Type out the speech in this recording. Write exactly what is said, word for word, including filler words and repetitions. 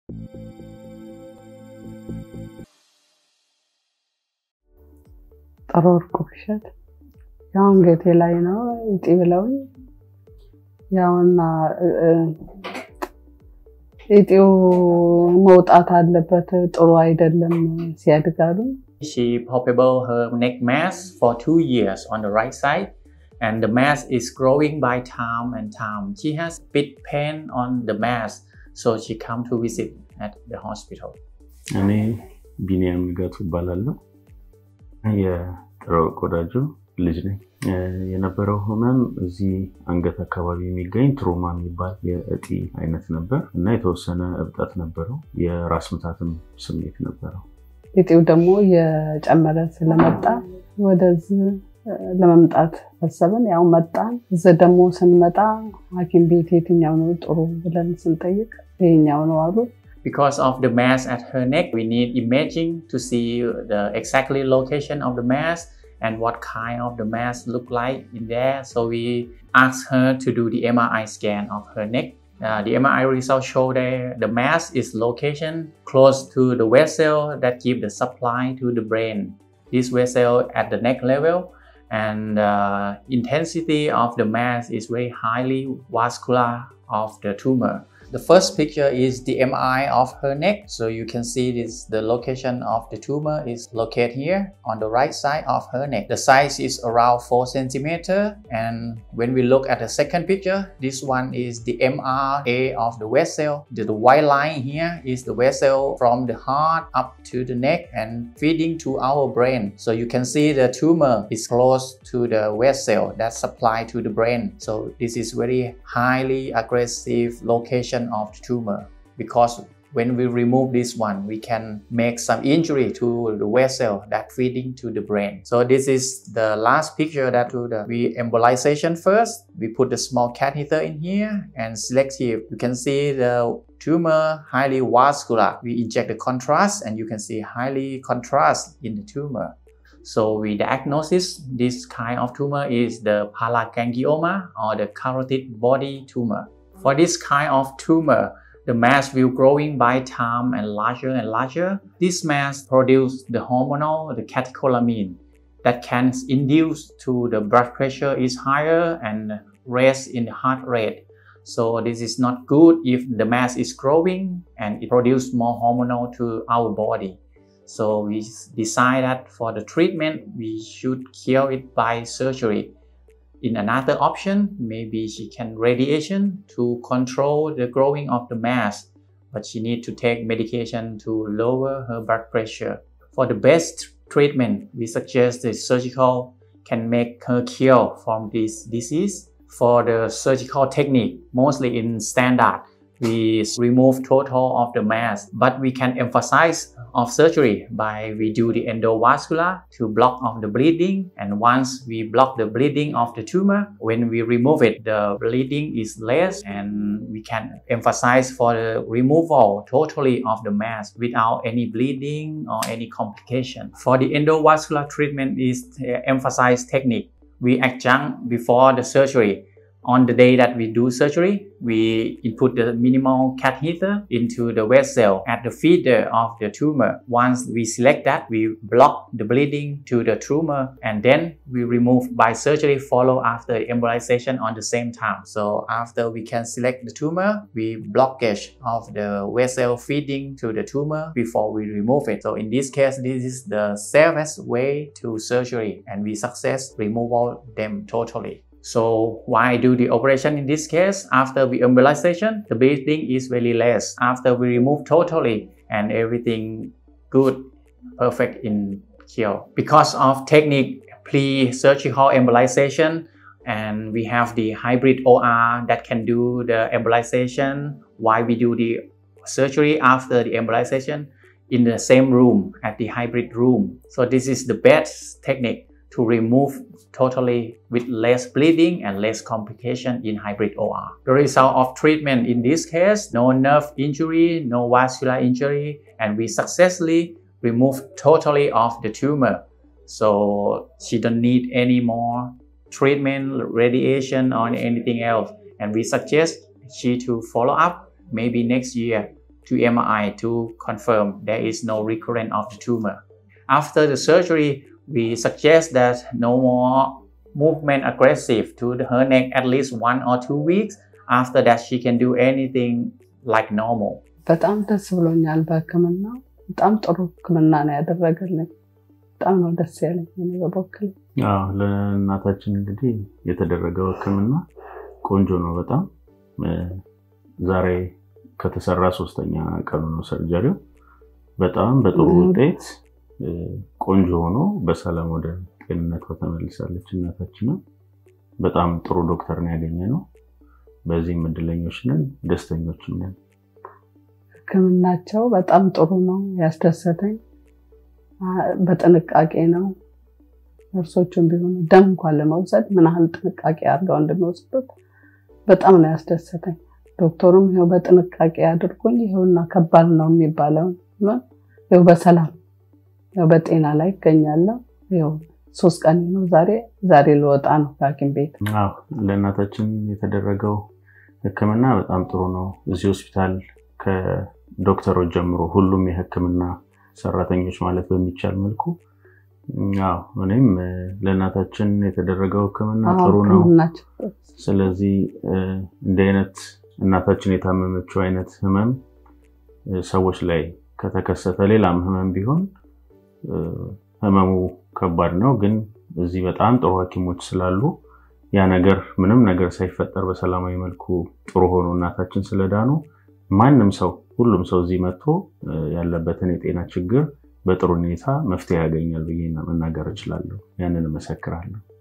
Tiruwor Wubishet ያው አንገቴ ላይ ነው እጢ ብለውኝ ያውና እጢው መውጣት አለበት ጥሩ አይደለም ሲያድጋሉ She palpable her neck mass for two years on the right side and the mass is growing by time and time. She has bit pain on the mass so she come to visit at the hospital. እኔ ቢኒያም ንጋቱ እባላለሁ የቲሩወር ወዳጆ ልጅ ነኝ የነበረው ህመም እዚህ አንገት አካባቢ የሚገኝ ትሮማ የሚባል የእጢ አይነት ነበር እና የተወሰነ እብጠት ነበረው የራስ ምታትም ስሜት ነበረው እጢው ደግሞ የጨመረ ስለመጣ ወደዚህ ለመምጣት አሰብን ያው መጣን እዛ ደግሞ ስንመጣ ሐኪም ቤት የትኛው ነው ጥሩ ብለን ስንጠይቅ ይሄኛው ነው አሉ Because of the mass at her neck, we need imaging to see the exactly location of the mass and what kind of the mass look like in there. So we asked her to do the M R I scan of her neck. Uh, the M R I results show that the mass is location close to the vessel that give the supply to the brain. This vessel at the neck level and uh, intensity of the mass is very highly vascular of the tumor. The first picture is the M R I of her neck. So you can see this, the location of the tumor is located here on the right side of her neck. The size is around four centimeters. And when we look at the second picture, this one is the M R A of the vessel. The, the white line here is the vessel from the heart up to the neck and feeding to our brain. So you can see the tumor is close to the vessel that supply to the brain. So this is very highly aggressive location of the tumor because when we remove this one we can make some injury to the vessel that feeding to the brain. So this is the last picture that do the we embolization first. We put the small catheter in here and selective. You can see the tumor highly vascular. We inject the contrast and you can see highly contrast in the tumor. So we diagnose this kind of tumor is the Paraganglioma or the carotid body tumor. For this kind of tumor, the mass will growing by time and larger and larger. This mass produce the hormonal, the catecholamine, that can induce to the blood pressure is higher and raise in the heart rate. So this is not good if the mass is growing and it produce more hormonal to our body. So we decide that for the treatment, we should cure it by surgery. In another option, maybe she can radiation to control the growing of the mass, but she need to take medication to lower her blood pressure. For the best treatment, we suggest the surgical can make her cure from this disease. For the surgical technique, mostly in standard, we remove total of the mass, but we can emphasize of surgery by we do the endovascular to block of the bleeding, and once we block the bleeding of the tumor, when we remove it, the bleeding is less and we can emphasize for the removal totally of the mass without any bleeding or any complication. For the endovascular treatment is emphasize technique. We adjunct before the surgery. On the day that we do surgery, we input the minimal catheter into the vessel at the feeder of the tumor. Once we select that, we block the bleeding to the tumor and then we remove by surgery follow after embolization on the same time. So after we can select the tumor, we blockage of the vessel feeding to the tumor before we remove it. So in this case, this is the safest way to surgery and we success removal them totally. So why do the operation in this case? After we embolization, the bleeding is very less. After we remove totally and everything good, perfect in cure. Because of technique pre-surgical embolization and we have the hybrid O R that can do the embolization while we do the surgery after the embolization in the same room at the hybrid room. So this is the best technique to remove totally with less bleeding and less complication in hybrid O R. The result of treatment in this case, no nerve injury, no vascular injury, and we successfully remove totally of the tumor. So she don't need any more treatment, radiation or anything else. And we suggest she to follow up maybe next year to M R I to confirm there is no recurrence of the tumor. After the surgery, we suggest that no more movement aggressive to the, her neck at least one or two weeks. After that, she can do anything like normal. በጣም ደስ ብሎኛል በህክምና በጣም ጥሩ ህክምና ነው ያደረገልኝ በጣም ነው ደስ ያለኝ እኔ በበኩሌ አዎ ለእናታችን እንግዲህ የተደረገው ህክምና ቆንጆ ነው በጣም ዛሬ ከተሰራ ሶስተኛ ቀኑ ነው ሰርጀሪው በጣም በጥሩ ውጤት ቆንጆ ሆኖ በሰላም ወደ ጤንነቷ ተመልሳለች እናታችን በጣም ጥሩ ዶክተር ነው ያገኘነው በዚህ ምድለኞች ነን ደስተኞች ነን ህክምናቸው በጣም ጥሩ ነው ያስደሰተኝ በጥንቃቄ ነው ነርሶቹም ቢሆኑ ደም እንኳን ለመውሰድ ምን ያህል ጥንቃቄ አድርገው እንደሚወስዱት በጣም ነው ያስደሰተኝ ዶክተሩም ይሄው በጥንቃቄ አድርጎኝ ይሄውና ከባድ ነው የሚባለው ነው በሰላም ነው በጤና ላይ ይገኛለሁ ይሄው ሶስት ቀን ነው ዛሬ ዛሬ ልወጣ ነው ሐኪም ቤት አዎ ለእናታችን የተደረገው ህክምና በጣም ጥሩ ነው እዚህ ሆስፒታል ከዶክተሮች ጀምሮ ሁሉም የህክምና ሰራተኞች ማለት በሚቻል መልኩ አዎ እኔም ለእናታችን የተደረገው ህክምና ጥሩ ነው ስለዚህ እንደ አይነት እናታችን የታመመችው አይነት ህመም ሰዎች ላይ ከተከሰተ ሌላም ህመም ቢሆን ህመሙ ከባድ ነው ግን እዚህ በጣም ጥሩ ሐኪሞች ስላሉ ያ ነገር ምንም ነገር ሳይፈጠር በሰላማዊ መልኩ ጥሩ ሆኖ እናታችን ስለዳኑ ማንንም ሰው ሁሉም ሰው እዚህ መጥቶ ያለበትን የጤና ችግር በጥሩ ሁኔታ መፍትሄ ያገኛል ብዬ መናገር እችላለሁ ያንን መሰክራለሁ